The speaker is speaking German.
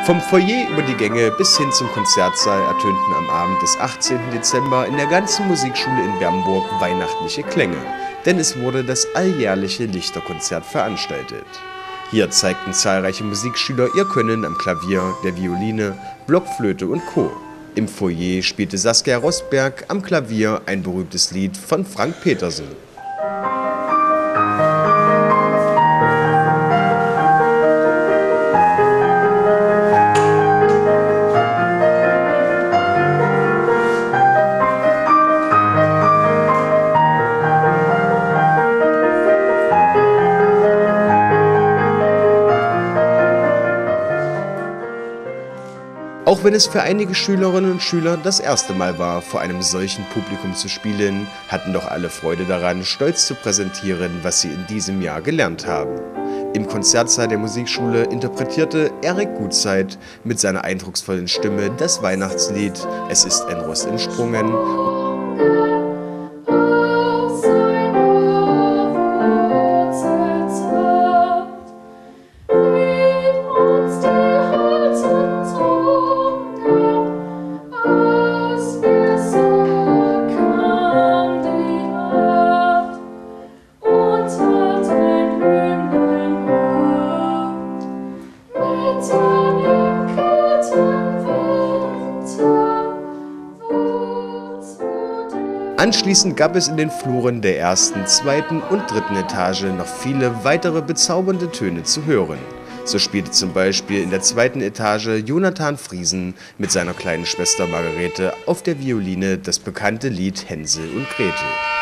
Vom Foyer über die Gänge bis hin zum Konzertsaal ertönten am Abend des 18. Dezember in der ganzen Musikschule in Bernburg weihnachtliche Klänge, denn es wurde das alljährliche Lichterkonzert veranstaltet. Hier zeigten zahlreiche Musikschüler ihr Können am Klavier, der Violine, Blockflöte und Co. Im Foyer spielte Saskia Rosberg am Klavier ein berühmtes Lied von Frank Petersen. Auch wenn es für einige Schülerinnen und Schüler das erste Mal war, vor einem solchen Publikum zu spielen, hatten doch alle Freude daran, stolz zu präsentieren, was sie in diesem Jahr gelernt haben. Im Konzertsaal der Musikschule interpretierte Erik Gutzeit mit seiner eindrucksvollen Stimme das Weihnachtslied »Es ist ein Ross entsprungen« . Anschließend gab es in den Fluren der ersten, zweiten und dritten Etage noch viele weitere bezaubernde Töne zu hören. So spielte zum Beispiel in der zweiten Etage Jonathan Friesen mit seiner kleinen Schwester Margarete auf der Violine das bekannte Lied Hänsel und Gretel.